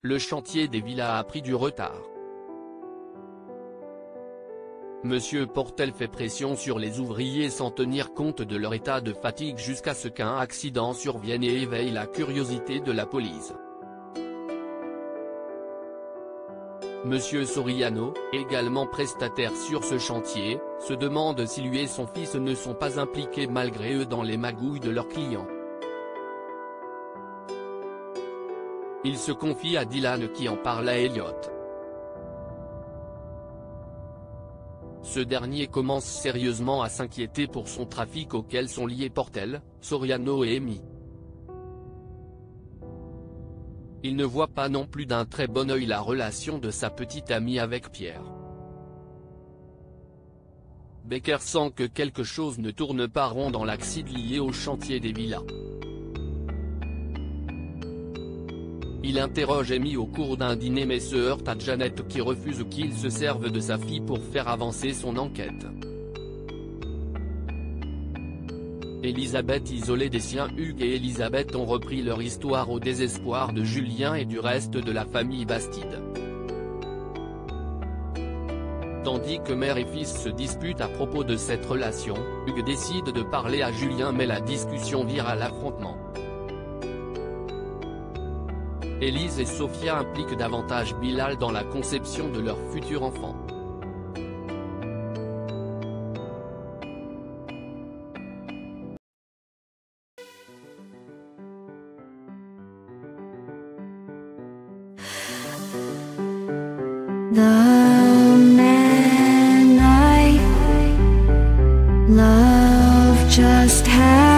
le chantier des villas a pris du retard. Monsieur Portel fait pression sur les ouvriers sans tenir compte de leur état de fatigue jusqu'à ce qu'un accident survienne et éveille la curiosité de la police. Monsieur Soriano, également prestataire sur ce chantier, se demande si lui et son fils ne sont pas impliqués malgré eux dans les magouilles de leurs clients. Il se confie à Dylan qui en parle à Elliot. Ce dernier commence sérieusement à s'inquiéter pour son trafic auquel sont liés Portel, Soriano et Amy. Il ne voit pas non plus d'un très bon œil la relation de sa petite amie avec Pierre. Becker sent que quelque chose ne tourne pas rond dans l'accident lié au chantier des villas. Il interroge Amy au cours d'un dîner mais se heurte à Janet qui refuse qu'il se serve de sa fille pour faire avancer son enquête. Elisabeth isolée des siens. Hugues et Elisabeth ont repris leur histoire au désespoir de Julien et du reste de la famille Bastide. Tandis que mère et fils se disputent à propos de cette relation, Hugues décide de parler à Julien mais la discussion vire à l'affrontement. Élise et Sophia impliquent davantage Bilal dans la conception de leur futur enfant. The man I love just had